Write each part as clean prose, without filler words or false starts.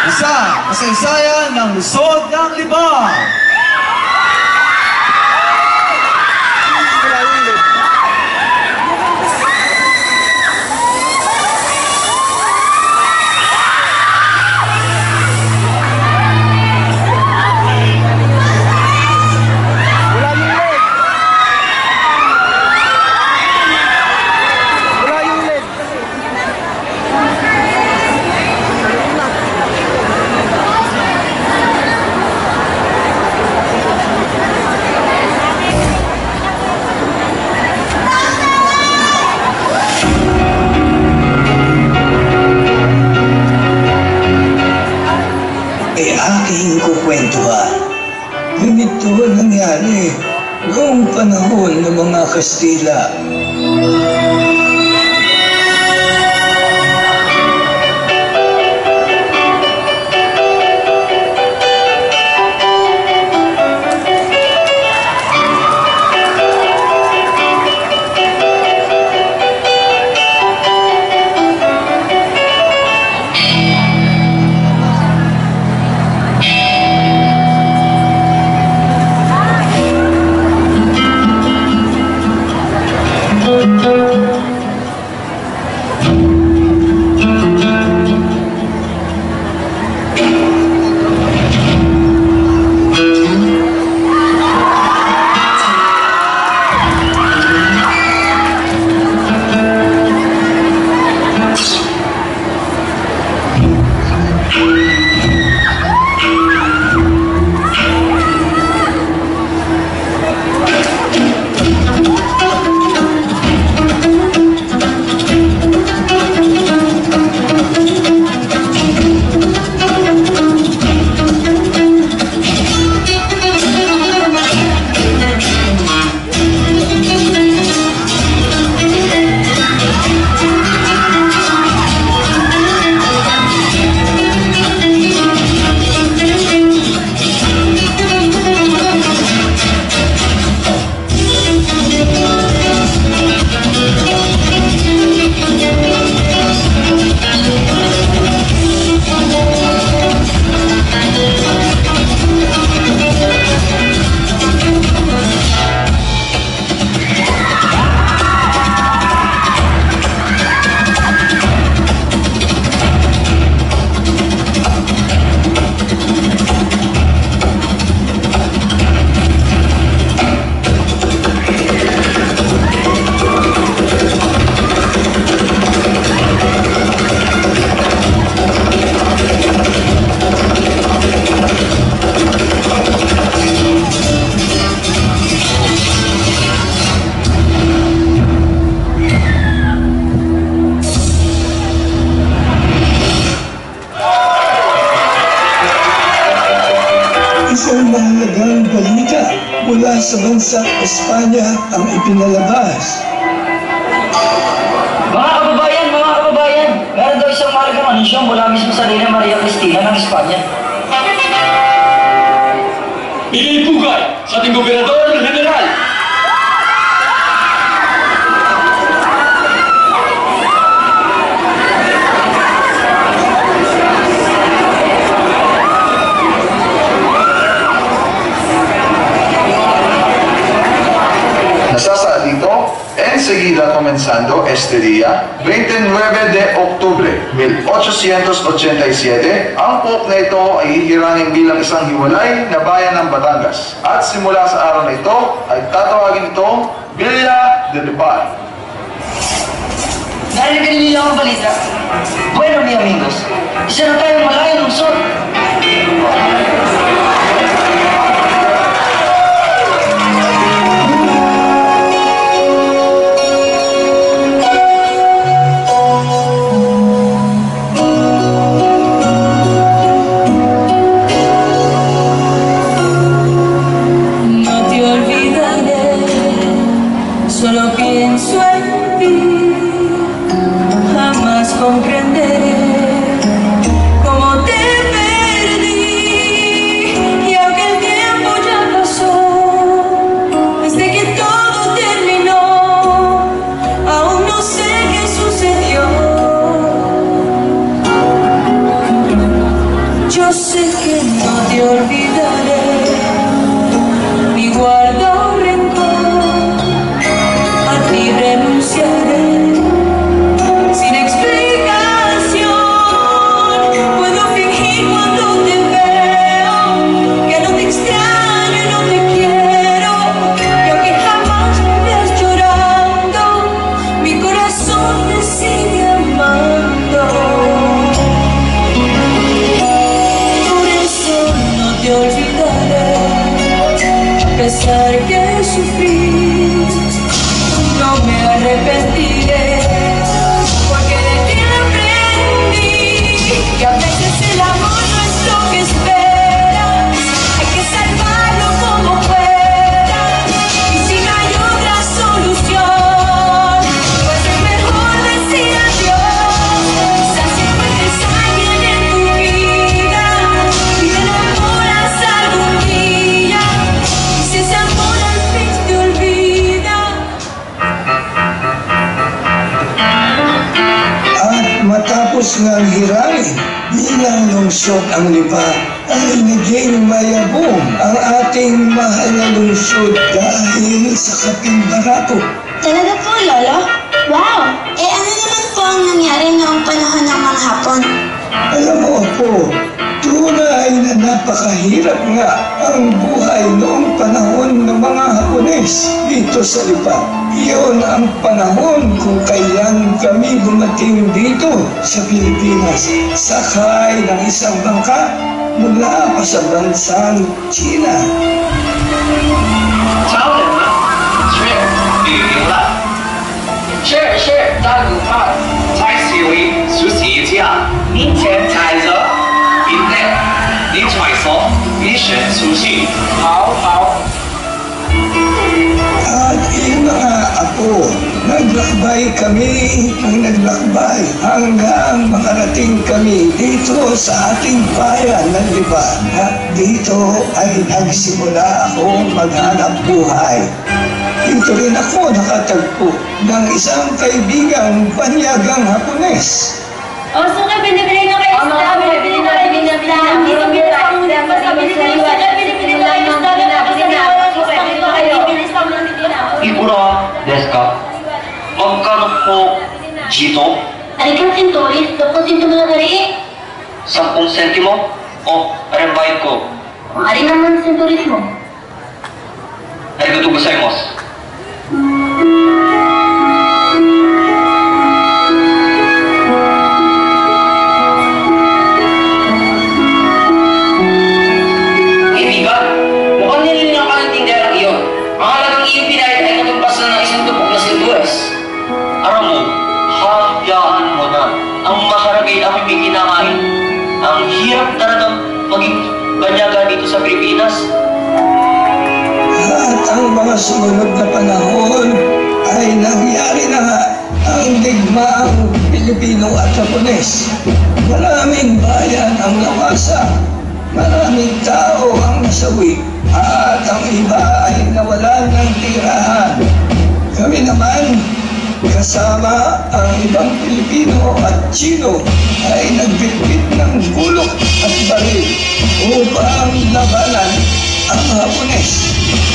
Isa, kasaysayan ng Lungsod ng Libang. Aking kukwentuhan. Ganito nangyari noong panahon ng mga Kastila. Isang mahalagang balita mula sa bansang Espanya ang ipinalabas. Mga kababayan, meron daw isang mahalagang anunsyo mula mismo sa Reina Maria Cristina ng Espanya. Inipugay sa ating gobernador ng general. Nasasa dito, enseguida comenzando este día, 29 de octubre 1887, ang Pope na ito ay ihirangin bilang isang hiwalay na bayan ng Batangas. At simula sa araw na ito, ay tatawagin itong Villa de Deped. Narinig niyo ang balita? Bueno, mi amigos, isa na tayong malayong lungsod. Solo pienso en ti, jamás comprenderé cómo Yo sé que no te olvidaré, ni guardo rencor, a ti renunciaré sin explicación. Puedo fingir cuando te veo que no te extraño y no te quiero, y aunque jamás me veas llorando, mi corazón te sigue amando. Te olvidaré, a pesar que sufrí, no me arrepentiré, porque de ti aprendí que a veces el amor no es lo que esperas, hay que salvarlo como pueda, y si no hay otra solución, pues es mejor decir adiós. Quizás si encuentres a alguien en tu vida y te enamoras algún día, y si ese amor al fin te olvida. At matapos ng hirangin, bilang lungsod ang lipa, ay naging mayabong ang ating mahal na lungsod dahil sa kaping barako. Talaga po, Lolo? Wow! Ano naman po ang nangyari noong panahon ng mga Hapon? Alam mo po, tunay na napakahirap nga ang buhay noong panahon ng mga Hapones dito sa lipa. Iyon ang panahon kung kailan kami dumating dito sa Pilipinas, sakay ng isang bangka mula pa sa bansang China. 超人吗？是，旅游了。是，大鲁胖， 蔡思维出席家， 明前踩着， 今天你揣测你选出席， 好。 At yung mga apo, naglakbay kami ng naglakbay hanggang makarating kami dito sa ating bayan ng Lipa. At dito ay nagsimula akong maghanap buhay. Dito rin ako nakatagpo ng isang kaibigang banyagang Hapones. O, so ka, binibili na kayo isda, binibili na kayo isda, binibili na kayo isda, binibili na kayo isda, binibili na kayo isda, Ikura desu ka? Magkano po dito? Arigato centuris, 10 sentimo na kari. 10 sentimo? O, bayad ko. Ari naman centuris mo. Arigatou gozaimasu. Kaibigan, mukhang nililang ka ng tinderang iyon. Ang halagang iyong pinahit ay katumpasan ng isang tupok na sinturas. Aram mo, hayaan mo na. Ang masarap ay ako'y may kinakain. Ang hirap talagang maging banyaga dito sa Pilipinas. At ang mga sumunod na panahon ay nangyari na nga ang digmaang Pilipino at Hapones. Maraming bayan ang nawasak, maraming tao ang nasawi, at ang iba ay nawalan ng tirahan. Kami naman, kasama ang ibang Pilipino at Chino, ay nagbitbit ng gulok at baril upang labanan ang Hapones.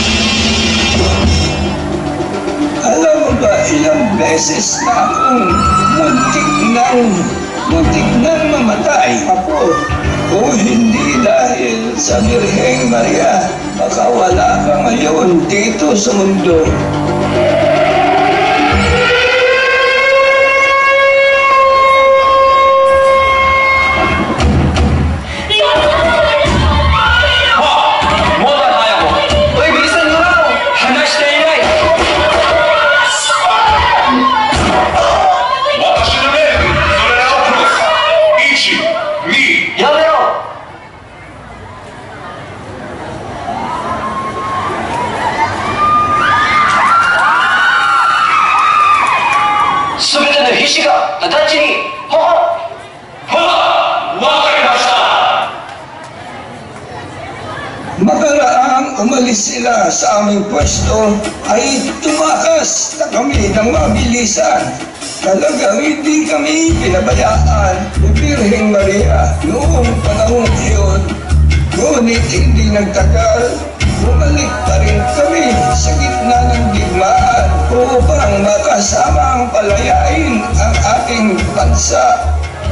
Alam mo ba, ilang beses na akong muntik nang mamatay ako. Kung hindi dahil sa Birheng Maria, baka wala ka ngayon dito sa mundo. Makaraang umalis sila sa aming pwesto ay tumakas na kami ng mabilisan. Talagang hindi kami pinabayaan ni Birheng Maria. Maria noong panahon iyon. Ngunit hindi nagtagal, bumalik pa rin kami sa gitna ng digmaan upang makasamang palayain ang ating bansa.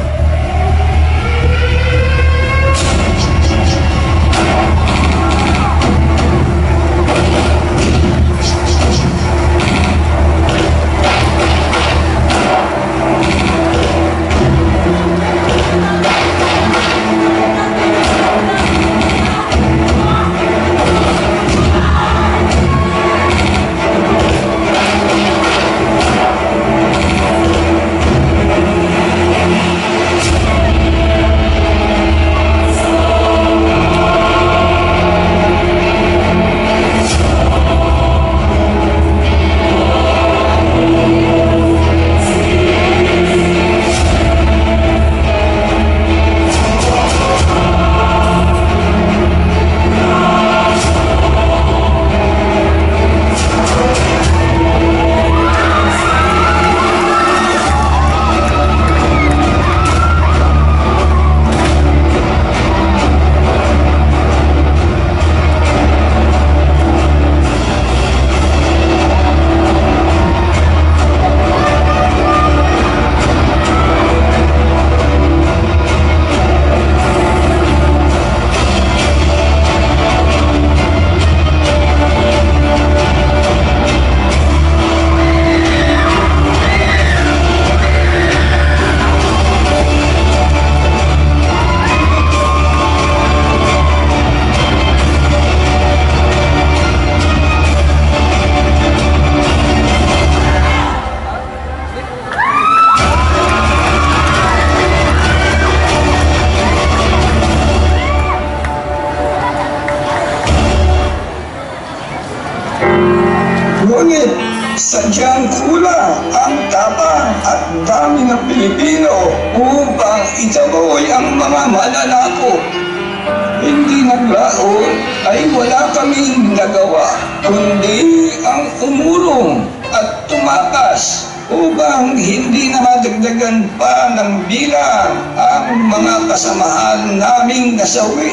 Ngunit sadyang kulang ang tapang at dami ng Pilipino upang itaboy ang mga mananakop. Hindi naglaon ay wala kaming nagawa, kundi ang umurong at tumakas upang hindi na madagdagan pa ng bilang ang mga kasamahan naming nasawi.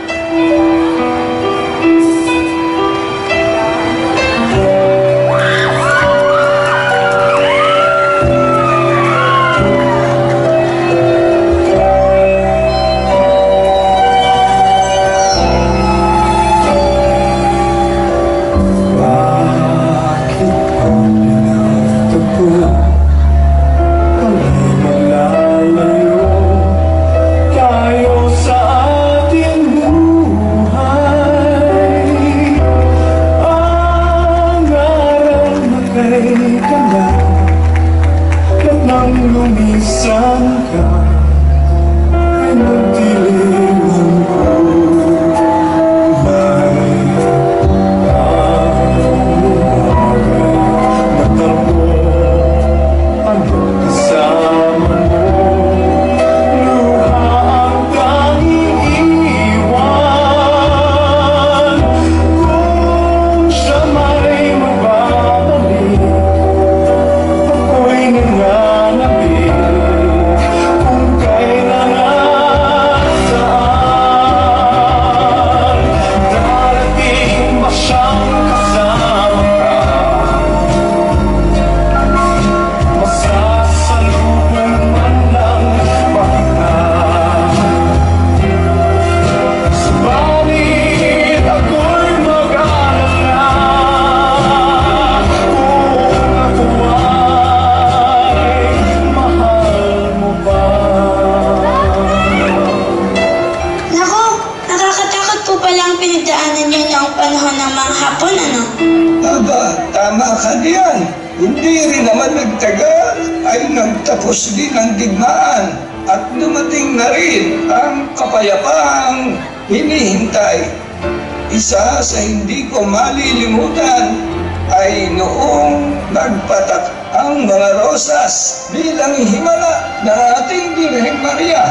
Hindi rin naman nagtagal ay nagtapos din ang digmaan at dumating na rin ang kapayapaang hinihintay. Isa sa hindi ko malilimutan ay noong nagpatak ang mga rosas bilang himala ng ating Birheng Maria.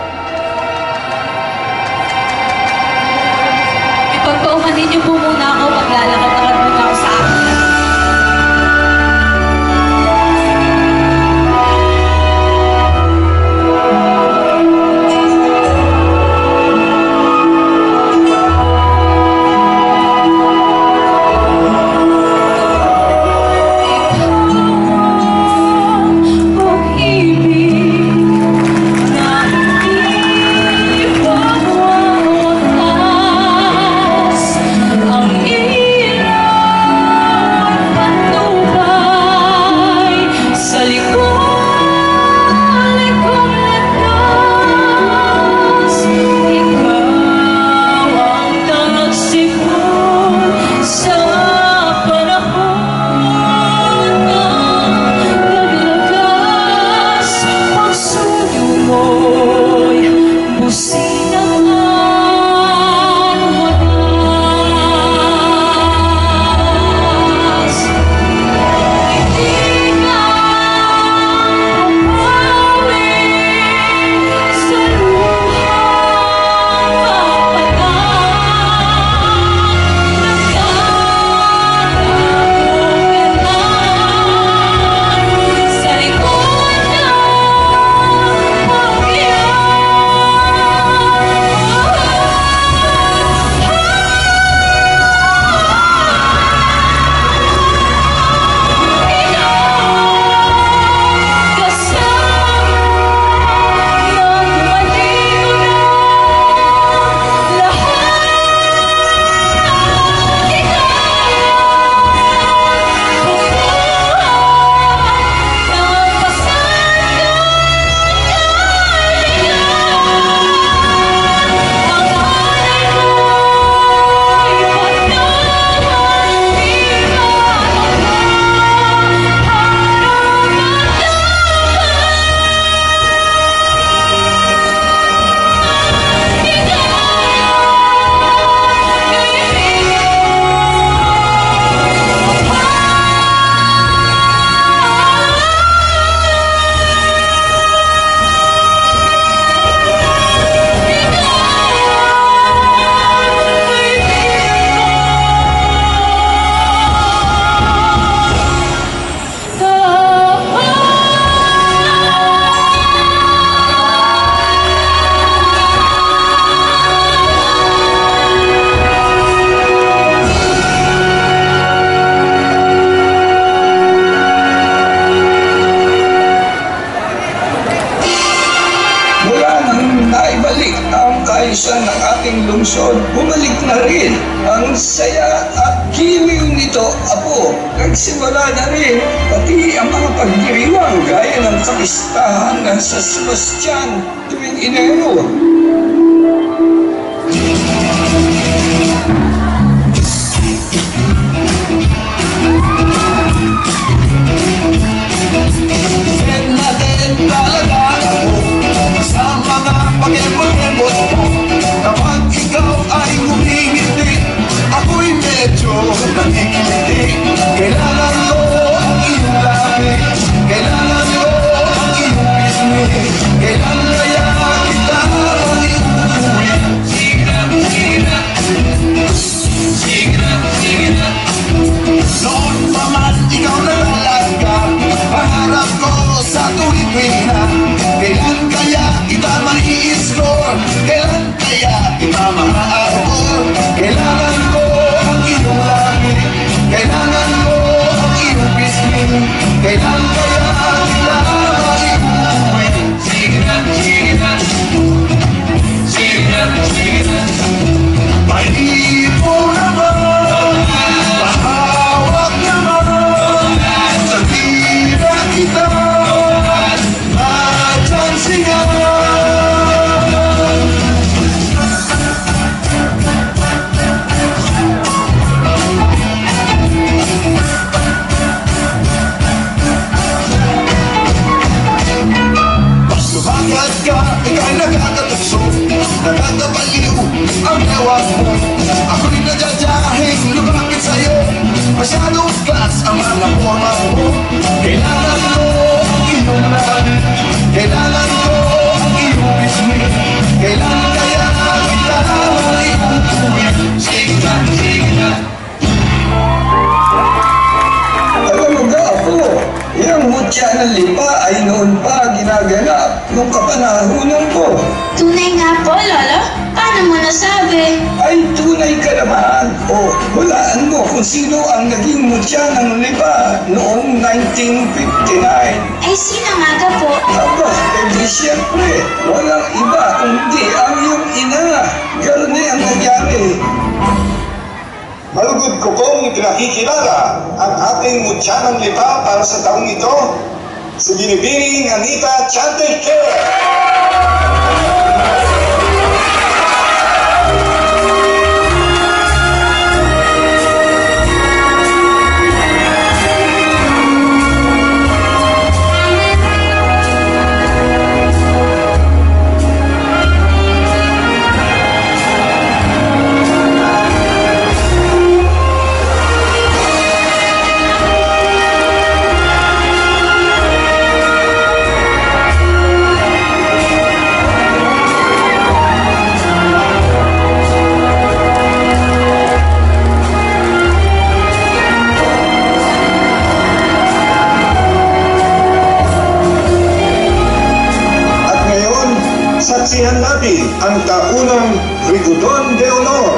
Ipagpaumanin niyo po muna ako, maglalakad-lakad muna ako sa akin. bumalik ang kaayusan ng ating lungsod. Bumalik na rin ang saya at giliw nito, Apo. Nagsimula na rin pati ang mga pagdiriwang gaya ng kapistahan ng sa Sebastian tuwing Enero. Talaga ako sa mga pag-embot-embot mo. Kapag ikaw ay humingiti, ako'y medyo nakikiliti. Kailangan ko ang iyong labi, kailangan ko ang iyong pisngi. Kailan kaya kita maiuwi? Sige na, sige na, sige na, sige na. Noon pa man ikaw na talaga pangarap ko sa tuwing na. Kailan kaya kita mai-score? Kailan kaya kita ma-arbor? Kailangan ko ang iyong labi, kailangan ko ang iyong pisngi. Kailan kaya kita maiuwi? Sige na, sige na, sige na, sige na. Pahipo naman, pahawak naman, sa tira kita. Bakit ka, ikaw'y nakakatukso, nakakabaliw ang ewan mo. Ako'y nadyadyahin, lumapit sa'yo, masyadong class ang mga forma mo. Kailangan ko ang iyong labi, kailangan ko ang iyong pisngi. Kailan kaya kita maiuwi? Sige na, sige na. Alam mo ga, Apo, yung mutya ng lipa ay noon pa ginaganap nung kapanahunan ko. Tunay nga po, Lolo. Paano mo nasabi? Ay tunay ka naman. O, hulaan mo kung sino ang naging mutya ng lipa noong 1959. Ay, sino nga ka po? Aba, di siyempre, walang iba kundi ang iyong ina. Ganun ang nangyari. Malugod ko pong ipinakikilala ang ating mutya ng lipa para sa taong ito, si Binibining Anita Chanteke. Saksihan natin ang taunang Rigodon de Honor.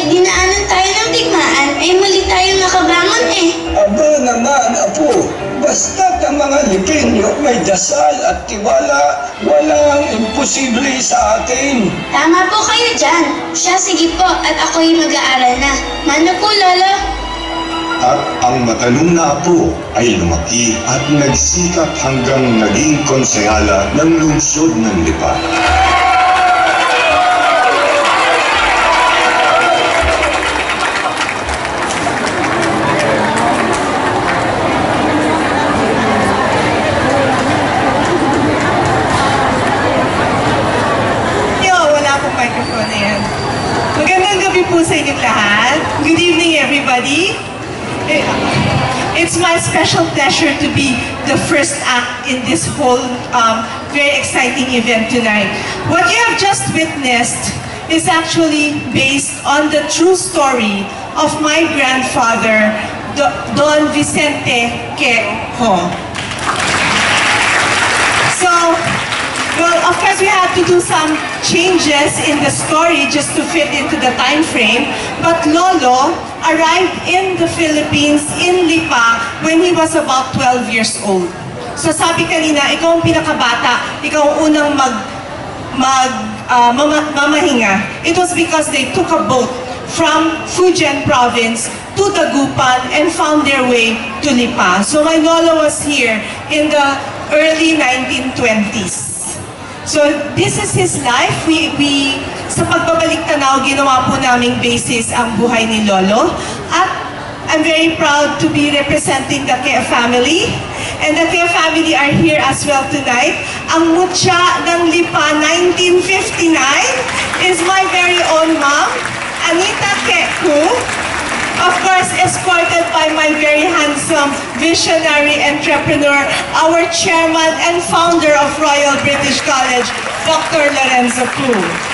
dinaanan tayo ng digmaan, ay muli tayong nakabangon eh. Aba naman, Apo, basta't ang mga Lipinyo may dasal at tiwala, walang imposible sa atin. Tama po kayo dyan. Siya, sige po, at ako'y mag-aaral na. Mano po, Lolo? At ang matalong na apo ay lumaki at nagsikap hanggang naging konsehala ng lungsod ng Lipa. Wala pong microphone na yan. Magandang gabi po sa inyong lahat. Good evening, everybody. It's my special pleasure to be the first act in this whole very exciting event tonight. What you have just witnessed is actually based on the true story of my grandfather, Don Vicente Quejo. So, well, of course, we had to do some changes in the story just to fit into the time frame. But Lolo arrived in the Philippines, in Lipa, when he was about 12 years old. So sabi kanina, ikaw ang pinakabata, ikaw ang unang mamahinga. It was because they took a boat from Fujian province to Dagupan and found their way to Lipa. So my Lolo was here in the early 1920s. So this is his life. Sa pagbabalik tanaw, ginawa po naming basis ang buhay ni Lolo. At I'm very proud to be representing the Quejo family. And the Quejo family are here as well tonight. Ang mutya ng Lipa 1959 is my very own mom, Anita Quejo. Of course, escorted by my very handsome visionary entrepreneur, our chairman and founder of Royal British College, Dr. Lorenzo Pu.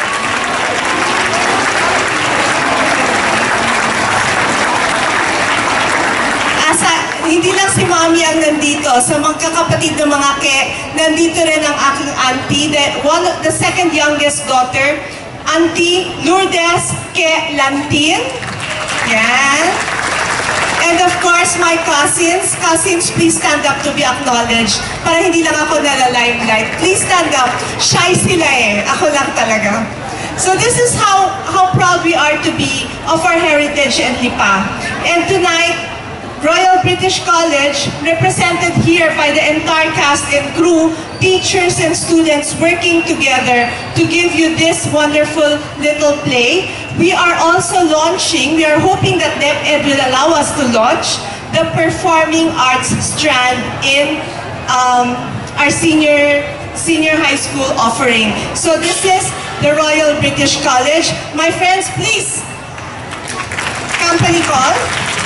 Hindi lang si Mami ang nandito, sa magkakapatid ng mga nandito rin ang aking auntie, the second youngest daughter, Auntie Lourdes Ke Lantin. Yan. And of course, my cousins. Cousins, please stand up to be acknowledged. Para hindi lang ako nala-limelight. Please stand up. Shy sila eh. Ako lang talaga. So this is how proud we are to be of our heritage in Lipa. And tonight, Royal British College, represented here by the entire cast and crew, teachers and students working together to give you this wonderful little play. We are also launching, we are hoping that Deped will allow us to launch the performing arts strand in our senior high school offering. So this is the Royal British College. My friends, please, company call.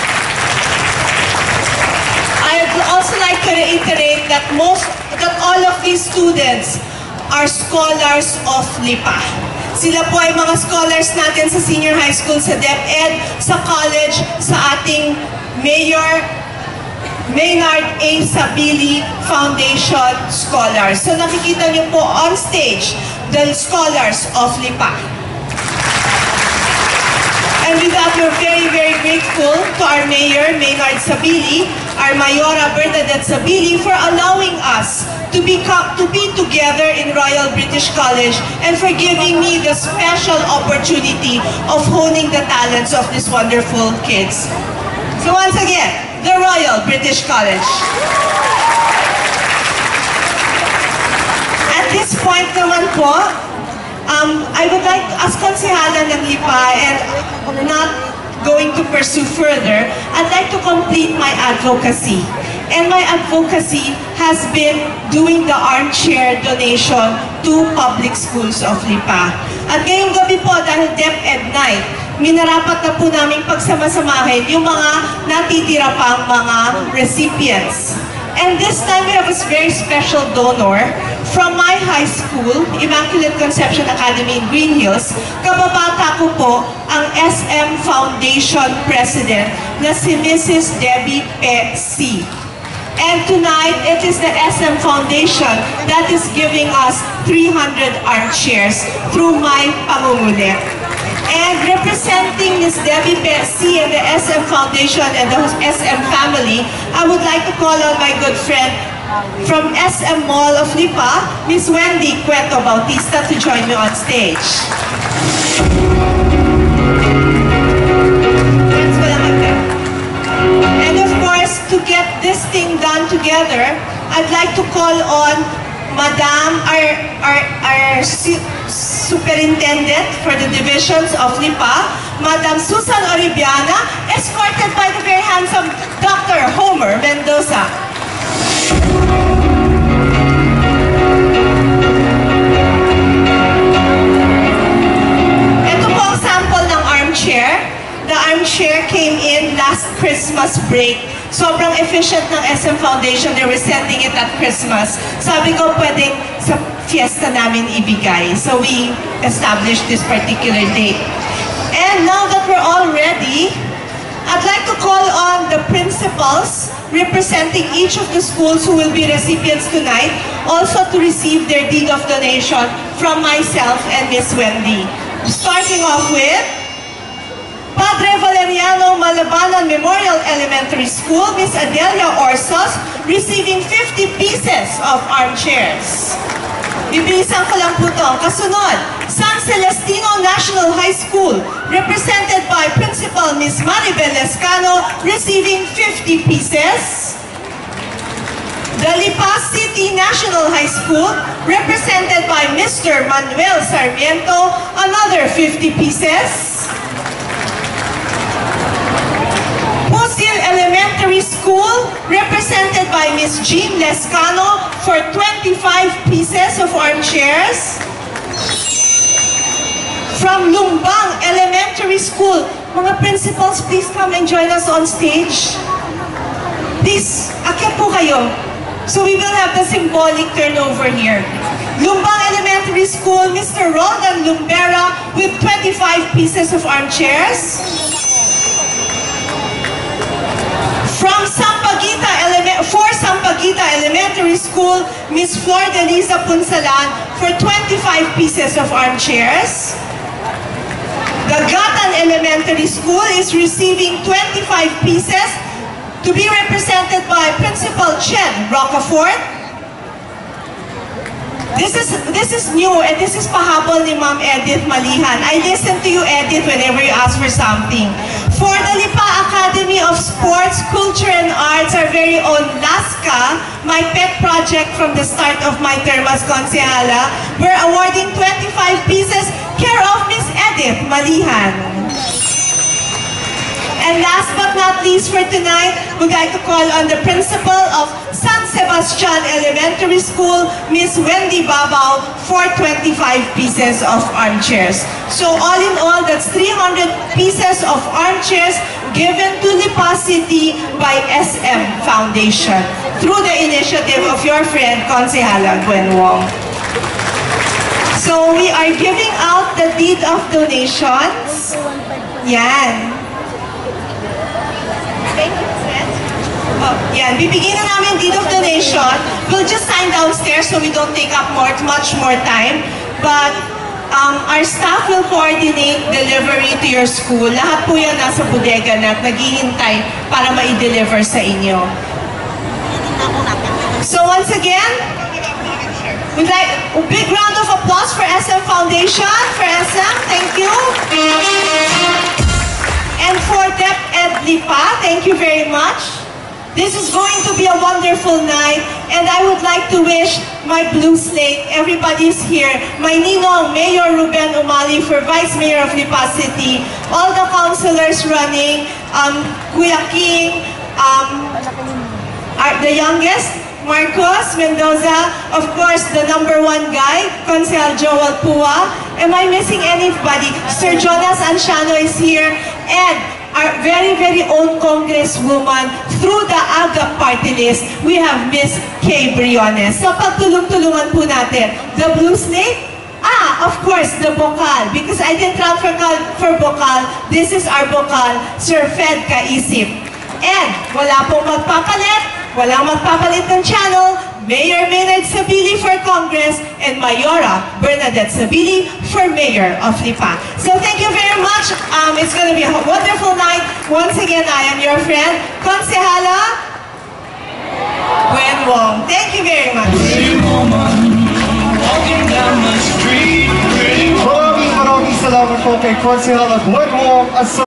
I'd also like to reiterate that all of these students are scholars of Lipa. Sila po ay mga scholars natin sa senior high school, sa Deped, sa college, sa ating Mayor Maynard A. Sabili Foundation Scholars. So nakikita niyo po on stage, the scholars of Lipa. And with that, we're very, very grateful to our Mayor, Maynard Sabili, our Mayora Bernadette Sabili, for allowing us to be together in Royal British College and for giving me the special opportunity of honing the talents of these wonderful kids. So once again, the Royal British College. At this point naman po, I would like, as konsehala ng Lipa, and not going to pursue further, I'd like to complete my advocacy. And my advocacy has been doing the armchair donation to public schools of Lipa. At ngayong gabi po, dahil Deped Night, minarapat na po namin pagsama-samahin yung mga natitira pang mga recipients. And this time we have a very special donor from my high school, Immaculate Conception Academy in Green Hills. Kababata ko po ang SM Foundation President na si Mrs. Debbie P.C. And tonight, it is the SM Foundation that is giving us 300 armchairs through my pamumulit. And representing Ms. Deped C and the SM Foundation and the SM family, I would like to call on my good friend from SM Mall of Lipa, Ms. Wendy Cueto Bautista, to join me on stage. And of course, to get this thing done together, I'd like to call on Madam, our Superintendent for the divisions of Lipa, Madam Susan Oribiana, escorted by the very handsome Dr. Homer Mendoza. Ito po ang sample ng armchair. The armchair came in last Christmas break. Sobrang efficient ng SM Foundation. They were sending it at Christmas. Sabi ko, pwedeng sa fiesta namin ibigay. So we established this particular date. And now that we're all ready, I'd like to call on the principals representing each of the schools who will be recipients tonight, also to receive their deed of donation from myself and Miss Wendy. Starting off with Padre Valeriano Malabanan Memorial Elementary School, Miss Adelia Orsos, receiving 50 pieces of armchairs. Bibilisan ko lang po ito. Kasunod, San Celestino National High School, represented by Principal Miss Maribel Lescano, receiving 50 pieces. The Lipa City National High School, represented by Mr. Manuel Sarmiento, another 50 pieces. Elementary School, represented by Miss Jean Lescano for 25 pieces of armchairs. From Lumbang Elementary School, mga principals, please come and join us on stage. Please, akyat po kayo. So we will have the symbolic turnover here. Lumbang Elementary School, Mr. Roldan Lumbera with 25 pieces of armchairs. From Sampaguita Elementary School, Miss Flor Delisa Punsalan for 25 pieces of armchairs. The Gatan Elementary School is receiving 25 pieces to be represented by Principal Chen Rocafort. This is new, and this is pahabol ni Ma'am Edith Malihan. I listen to you, Edith, whenever you ask for something. For the Lipa Academy of Sports, Culture, and Arts, our very own LASCA, my pet project from the start of my term as Konsehala, we're awarding 25 pieces, care of Miss Edith Malihan. And last but not least for tonight, we'd like to call on the principal of San Sebastian Elementary School, Miss Wendy Babao, for 25 pieces of armchairs. So all in all, that's 300 pieces of armchairs given to Lipa City by SM Foundation through the initiative of your friend, Konsehala Gwen Wong. So we are giving out the deed of donations. Yan. Oh, yan. Bibigyan na namin deed of donation. We'll just sign downstairs so we don't take up much more time. But our staff will coordinate delivery to your school. Lahat po yan nasa bodega na naghihintay para ma-deliver sa inyo. So once again, we'd like a big round of applause for SM Foundation, for SM. Thank you. And for Deped Lipa, thank you very much. This is going to be a wonderful night, and I would like to wish my blue slate, everybody's here, my ninong, Mayor Ruben Umali for Vice Mayor of Lipa City, all the councilors running, Kuya King, the youngest, Marcos Mendoza, of course, the #1 guy, Consel Joel Pua. Am I missing anybody? Sir Jonas Anciano is here, and our very, very own Congresswoman, through the AGA party list, we have Miss Kay Briones. So pagtulong-tulungan po natin. The blue slate? Of course, the bokal. Because I didn't run for bokal. This is our bokal, Sir Fed Kaisip. And wala pong magpapalit, walang magpapalit ng channel, Mayor Maynard Sabili for Congress, and Mayora Bernadette Sabili for Mayor of Lipa. So thank you very much. It's going to be a wonderful night. Once again, I am your friend, Konsehala Gwen Wong. Thank you very much. Maraming salamat po kay Konsehala Gwen Wong.